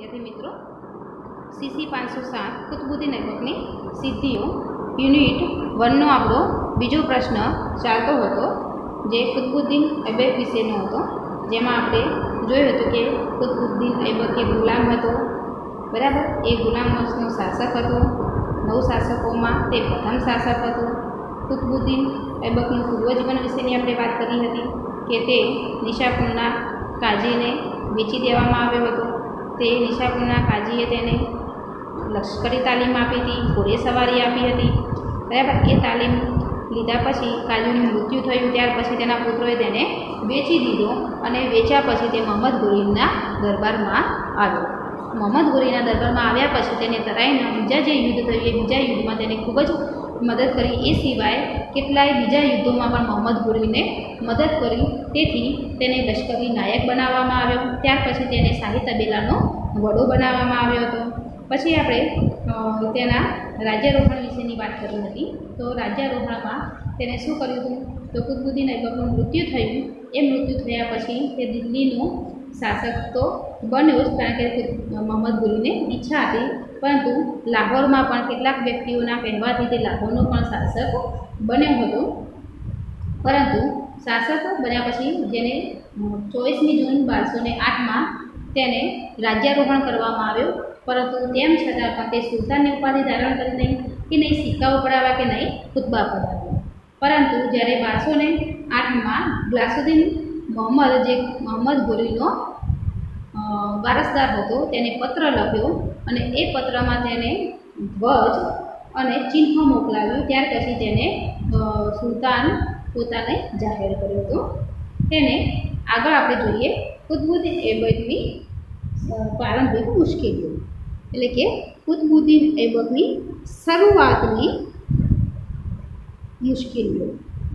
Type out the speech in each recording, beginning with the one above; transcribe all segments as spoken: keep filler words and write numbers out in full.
विद्यार्थी मित्रों सीसी पांच सौ सात कुतुबुद्दीन ऐबकनी सिद्धिओ यूनिट वन नो आपणो बीजो प्रश्न चालतो हतो जे कुतुबुद्दीन ऐबक विशेनो हतो, जेमां आपणे जोयुं हतुं के कुतुबुद्दीन ऐबक एक गुलाम हतो। बराबर, ए गुलाम वंशनो शासक हतो। नौ शासकोमां ते प्रथम शासक हतो। कुतुबुद्दीन ऐबकनुं पूर्वजीवन विशेनी आपणे वात करी हती के ते निशापुરના કાજીને વેચી દેવામાં આવ્યો હતો। તે નિશાપુરના કાજીએ તેને લશ્કરી તાલીમ આપી હતી, ઘોડેસવારી આપી હતી। બરાબર, એ તાલીમ લીધા પછી કાજીનું મૃત્યુ થયું, ત્યાર પછી તેના પુત્રોએ તેને વેચી દીધો અને વેચ્યા પછી તે મોહમ્મદ ઘોરીના દરબારમાં આવ્યો। મોહમ્મદ ઘોરીના દરબારમાં આવ્યા પછી તેને તરાઈના બીજા જે યુદ્ધ થયું એ બીજા યુદ્ધમાં તેને ખૂબ જ મદદ કરી। એ સિવાય કેટલાય બીજા યુદ્ધોમાં પણ મોહમ્મદ ઘોરીને મદદ કરી, તેથી તેને લશ્કરી નાયક બનાવવામાં આવ્યો। ત્યાર પછી તેને શાહી તબેલાનો વડો બનાવવામાં આવ્યો હતો। પછી આપણે તેના રાજ્યારોહણ વિશેની વાત કરી હતી। તો રાજ્યારોહણમાં તેને શું કર્યું હતું? તો કુતુબુદ્દીન ऐबकનું મૃત્યુ થયું। એ મૃત્યુ થયા પછી તે દિલ્હીનો શાસક તો બન્યો જ, કારણ કે મોહમ્મદ ઘોરીને ઈચ્છા હતી, પરંતુ લાહોરમાં પણ કેટલાક વ્યક્તિઓના કહેવાથી તે લાહોરનો પણ શાસક બન્યો હતો। પરંતુ શાસક બન્યા પછી જેને ચોવીસમી જૂન બારસો ને આઠમાં તેને રાજ્યારોહણ કરવામાં આવ્યો, પરંતુ તેમ છતાં પણ તે સુલતાનની ઉપાધિ ધારણ કરી નહીં કે નહીં સિક્કાઓ પડાવ્યા કે નહીં ખુતબા પડાવ્યા। પરંતુ જ્યારે બારસો ને આઠમાં ગ્લાસુદ્દીન મોહમ્મદ જે મોહમ્મદ ઘોરીનો વારસદાર હતો તેને પત્ર લખ્યો અને એ પત્રમાં તેને ધ્વજ અને ચિહ્ન મોકલાવ્યું। ત્યાર પછી તેને સુલતાન પોતાને જાહેર કર્યો હતો। તેને આગળ આપણે જોઈએ કુતુબુદ્દીન ऐबकની પ્રારંભિક મુશ્કેલીઓ, એટલે કે કુતુબુદ્દીન ऐबकની શરૂઆતની મુશ્કેલીઓ,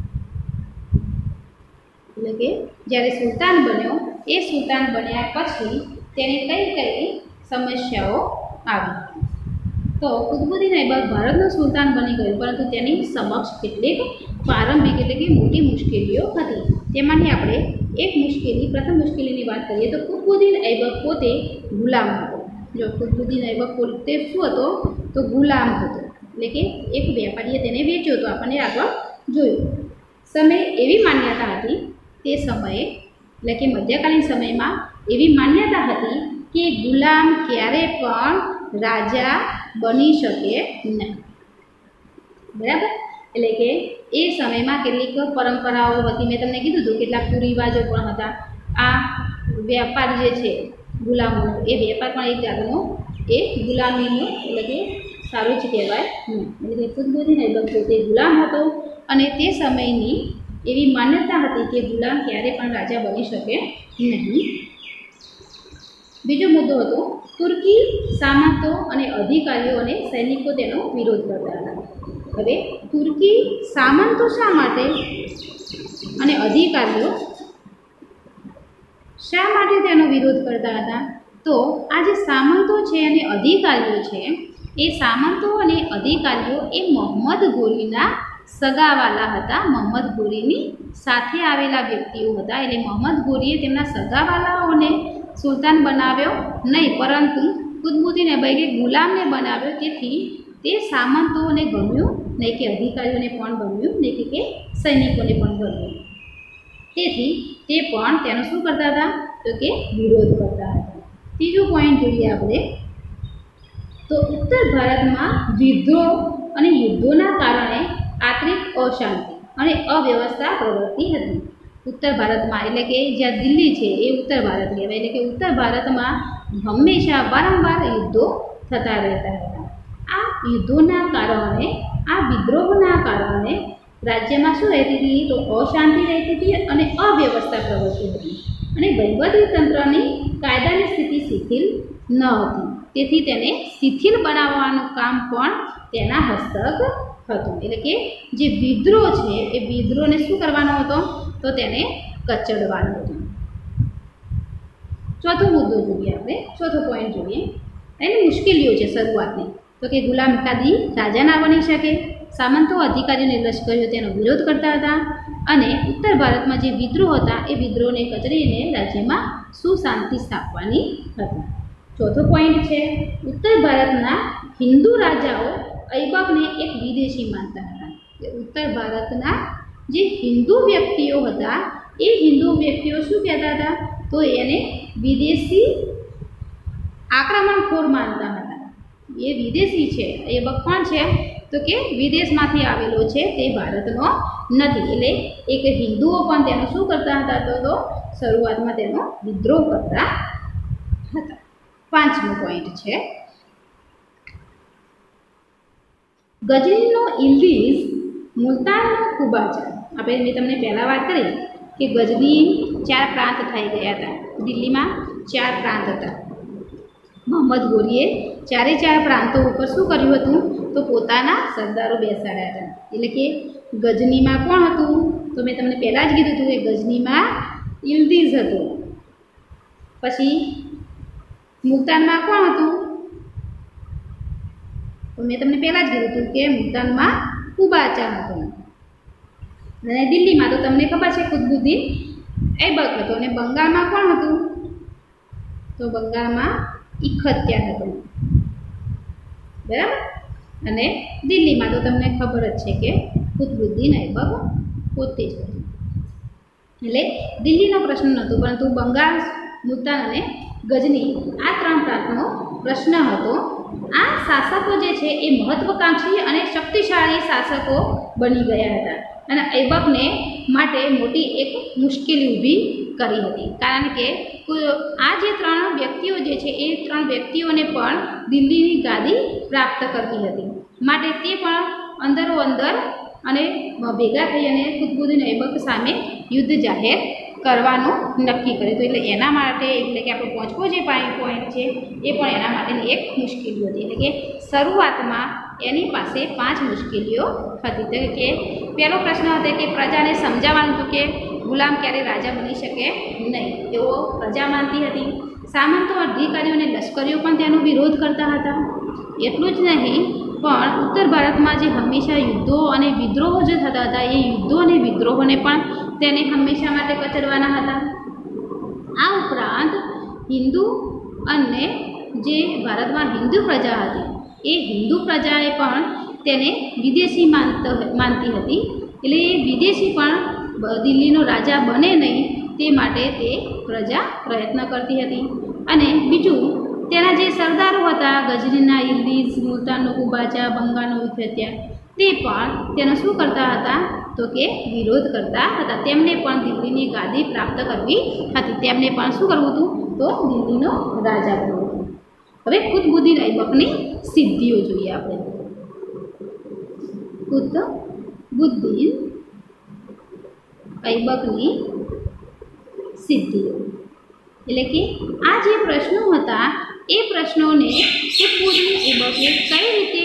એટલે કે જ્યારે સુલતાન બન્યો એ સુલતાન બન્યા પછી તેને કઈ કઈ સમસ્યાઓ આવી? તો કુતુબુદ્દીન ऐबक ભારતનો સુલતાન બની ગયો, પરંતુ તેની સમક્ષ કેટલીક પ્રારંભિક એટલે કે મોટી મુશ્કેલીઓ હતી। તેમાંથી આપણે એક મુશ્કેલી પ્રથમ મુશ્કેલીની વાત કરીએ તો કુતુબુદ્દીન ऐबक પોતે ગુલામ હતો। જો કુતુબુદ્દીન ऐबक પોતે શું હતો? તો ગુલામ હતો, એટલે કે એક વેપારીએ તેને વેચ્યો હતો। આપણને આગળ જોયું સમય એવી માન્યતા હતી તે સમયે, એટલે કે મધ્યકાલીન સમયમાં એવી માન્યતા હતી કે ગુલામ ક્યારે પણ રાજા બની શકે નહીં। બરાબર, એટલે કે એ સમયમાં કેટલીક પરંપરાઓ હતી, મેં તમને કીધું હતું કેટલાક કુરિવાજો પણ હતા। આ વેપાર જે છે ગુલામોનો, એ વેપાર પણ એક જાતનો એ ગુલામીનો એટલે કે સારું જ કહેવાય નહીં। એટલે કે કુતુબુદ્દીન ऐबक પોતે ગુલામ હતો અને તે સમયની એવી માન્યતા હતી કે ગુલામ ક્યારે પણ રાજા બની શકે નહીં। બીજો મુદ્દો હતો તુર્કી સામંતો અને અધિકારીઓ અને સૈનિકો તેનો વિરોધ કરતા હતા। હવે તુર્કી સામંતો શા માટે અને અધિકારીઓ શા માટે તેનો વિરોધ કરતા હતા? તો આ જે સામંતો છે અને અધિકારીઓ છે, એ સામંતો અને અધિકારીઓ એ મોહમ્મદ ઘોરીના સગાવાલા હતા। મોહમ્મદ ઘોરીની સાથે આવેલા વ્યક્તિઓ હતા, એટલે મોહમ્મદ ઘોરીએ તેમના સગાવાલાઓને સુલતાન બનાવ્યો નહીં, પરંતુ કુતુબુદ્દીન ऐबકે ગુલામને બનાવ્યો। તેથી તે સામંતોને ગમ્યું નહીં કે અધિકારીઓને પણ ગમ્યું નહીં કે સૈનિકોને પણ ગમ્યું, તેથી તે પણ તેનો શું કરતા હતા? તો કે વિરોધ કરતા હતા। ત્રીજો પોઈન્ટ જોઈએ આપણે તો ઉત્તર ભારતમાં વિદ્રોહ અને યુદ્ધોના કારણે આંતરિક અશાંતિ અને અવ્યવસ્થા પ્રવર્તી હતી। ઉત્તર ભારતમાં એટલે કે જ્યાં દિલ્હી છે એ ઉત્તર ભારત કહેવાય, એટલે કે ઉત્તર ભારતમાં હંમેશા વારંવાર યુદ્ધો થતા રહેતા હતા। આ યુદ્ધોના કારણે, આ વિદ્રોહના કારણે રાજ્યમાં શું રહેતી હતી? તો અશાંતિ રહેતી હતી અને અવ્યવસ્થા પ્રવર્તી હતી અને વહીવટી તંત્રની કાયદાની સ્થિતિ શિથિલ ન હતી, તેથી તેને શિથિલ બનાવવાનું કામ પણ તેના હસ્તક હતું। એટલે કે જે વિદ્રોહ છે એ વિદ્રોહને શું કરવાનો હતો? તો તેને કચડવાનો હતો। ચોથો મુદ્દો જોઈએ આપણે, ચોથો પોઈન્ટ જોઈએ એની મુશ્કેલીઓ છે શરૂઆતની, તો કે ગુલામ એકાદી રાજા ના બની શકે, સામંતો અધિકારીઓને લશ્કરીઓ તેનો વિરોધ કરતા હતા અને ઉત્તર ભારતમાં જે વિદ્રોહ હતા એ વિદ્રોહને કચડીને રાજ્યમાં સુશાંતિ સ્થાપવાની હતી। चौथो पॉइंट है उत्तर भारतना हिंदू राजाओ ऐबक ने एक विदेशी मानता था। उत्तर भारतना जे हिंदू व्यक्तिओ हता ए हिंदू व्यक्तिओ शू कहता था तो एने विदेशी आक्रमणखोर मानता था। ये विदेशी है ऐबक कोण है तो के विदेशमांथी आवेलो छे ते भारतनो नथी एटले एक हिंदुओ पण तेनो शुं करता हता तो तो शरूआतमां तेनो विद्रोह करता हता। पांचमो पॉइंट है गजनीनो इल्दीज मुल्ताननो खुबाचा। आपणे मैं तमने पहला बात करी कि गजनी चार प्रांत थई गया था। दिल्ली में चार प्रांत था। मोहम्मद गोरीए चारे चार प्रांतों पर शू कर्युं हतुं तो पोताना सरदारो बेसाड्या हता। एटले के गजनी में कोण हतुं तो मैं तमने पहला ज कीधुं हतुं के गजनी में इल्दीज हतो। पछी मुल्तान में कोण हतुं तो मैं तमने पहला ज कीधुं हतुं के मुल्तान में खुबाचा हतो। अने दिल्ली में तो तमने खबर है कुतुबुद्दीन ऐबक हतो। अने बंगाल में कोण हतुं तो बंगाल में इखत्यार हतो बराबर। अने दिल्ली में तो तमने खबर ज छे के कुतुबुद्दीन ऐबक पोते ज हतो। एटले दिल्लीनो प्रश्न नहोतो परंतु बंगाल मुल्तान अने गजनी आ त्रण प्रांतनो प्रश्न हतो। आ शासको जे छे ए महत्वाकांक्षी अने शक्तिशाળી शासको बनी गया हता अने ऐबकने माटे मोटी एक मुश्केली ऊभी करी हती। कारण के आ जे त्रण व्यक्तिओ जे छे ए त्रण व्यक्तिओने पण दिल्लीनी गादी प्राप्त करती हती। माटे ते पण अंदरो अंदर अने भेगा थई अने कुतुबुद्दीन ऐबक सामे युद्ध जाहेर करवानुं नक्की कर्युं। तो एटले एना माटे एटले के आपणो पांचमो जे पॉइंट छे ए पण एना माटेनी एक मुश्केली हती। एटले के शरूआतमां एनी पासे पांच मुश्केलीओ हती। तो के पहलो प्रश्न हतो के प्रजाने समजाववानुं हतुं के गुलाम क्यारे राजा बनी शके नहीं एवो प्रजा मानती हती। सामंतो अधिकारीओ अने लश्करीओ पण तेनो विरोध करता हता। एटલું જ नहीं पण उत्तर भारत में जे हमेशा युद्धों और विद्रोहो जो थता हता ए युद्धों और विद्रोहों ने पण तेने हमेशा माटे कचड़वाना हता। आ उपरांत हिंदू अने जे भारत में हिंदू प्रजा हती ए हिंदू प्रजाए पण तेने विदेशी मानत मानती हती। एटले ए विदेशी पण दिल्लीनो राजा बने नहीं ते माटे ते प्रजा प्रयत्न करती हती। अने बीजू तेना जे सरदारो हता गजनीना इल्दीज मुल्ताननो खुबाचा बंगाळनो इखत्यार ते पण तेनो शुं करता हता तो के विरोध करता हता। तेमने पण दिल्लीनी गादी प्राप्त करवी हती। तेमने पण शुं करवुं हतुं तो दिल्लीनो राजा बनवुं हतुं। हवे कुतुबुद्दीन ऐबकनी सिद्धिओ जोईए आपणे। कुतुबुद्दीन ऐबकनी सिद्धिओ एटले के आ जे प्रश्नो हता ए प्रश्नों ने कुतुबुद्दीन ऐबके कई रीते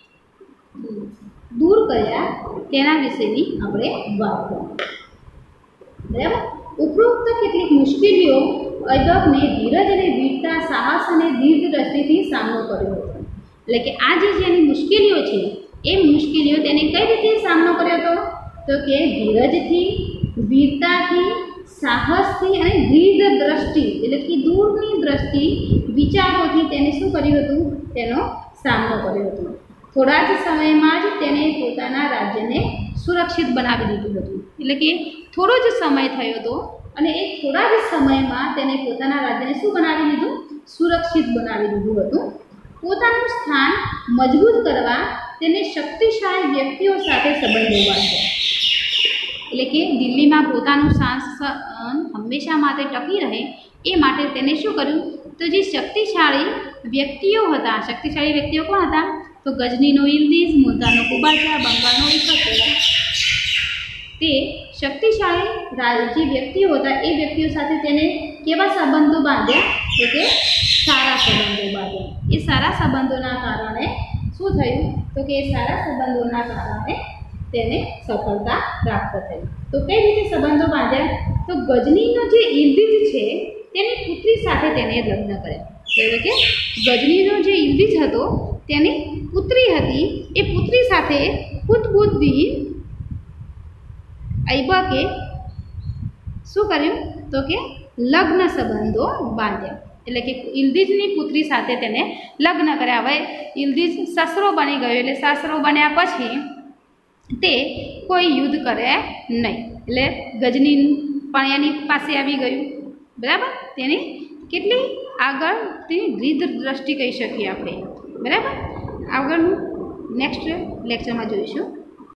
दूर कर्या तेना विशेनी आपणे वात करीए बराबर। उपरोक्त केटलीक मुश्केलीओ ऐबकने धीरज अने वीरता साहस अने दीर्घदृष्टिथी सामनो कर्यो हतो। एटले के आ जे जेनी मुश्केलीओ छे ए मुश्केलीओ तेने कई रीते सामनो कर्यो हतो तो के धीरजथी वीरताथी साहसथी अने दीर्घ दृष्टि एटले कि दूरनी दृष्टि विचारोथी तेने शुं कर्युं हतुं तेनो सामनो कर्यो हतो। थोड़ा ज समयमां ज तेने पोताना राज्यने सुरक्षित बनावी दीधुं हतुं। एटले के थोड़ो ज समय थयो हतो अने ए थोड़ा ज समयमां तेने पोताना राज्यने शुं बनावी दीधुं सुरक्षित बनावी दीधुं हतुं। पोतानुं स्थान मजबूत करवा तेने शक्तिशाળી व्यक्तिओ साथे संबंधो बांध्या। एटले के दिल्ली में पोतानुं शासन हमेशा माटे टकी रहे ए माटे तेने शुं कर्युं तो जे शक्तिशाળી व्यक्तिओ हता शक्तिशाળી व्यक्तिओ कोण हता तो गजनीनो इल्दीज मुल्ताननो खुबाचा बंगाळनो इखत्यार ते शक्तिशाળી जे व्यक्तिओ हता ए व्यक्तिओ साथे तेने केवा संबंधो बांध्या तो के सारा संबंधो बांध्या। ए सारा संबंधोना कारणे शुं थयुं तो के सारा संबंधोना कारणे तेने सफलता प्राप्त थई। तो कई रीते संबंधो बांध्या तो गजनीनो जे इल्दीज छे तेनी पुत्री साथे तेने लग्न कर्या। एटले के गजनीनो जे इल्दीज हतो तेनी पुत्री हती ए पुत्री साथे कुतुबुद्दीन ऐबके शुं कर्युं तो के लग्न संबंधो बांध्या। એટલે કે ઇલ્દિજની પુત્રી સાથે તેને લગ્ન કર્યા. હવે ઇલ્દિજ સસરો બની ગયો, એટલે સસરો બન્યા પછી તે કોઈ યુદ્ધ કરે નહીં, એટલે ગજની પણ એની પાસે આવી ગયું. બરાબર, તેની કેટલી આગળ તેની રીત દ્રષ્ટિ કહી શકીએ આપણે. બરાબર, આગળનું નેક્સ્ટ લેક્ચરમાં જોઈશું.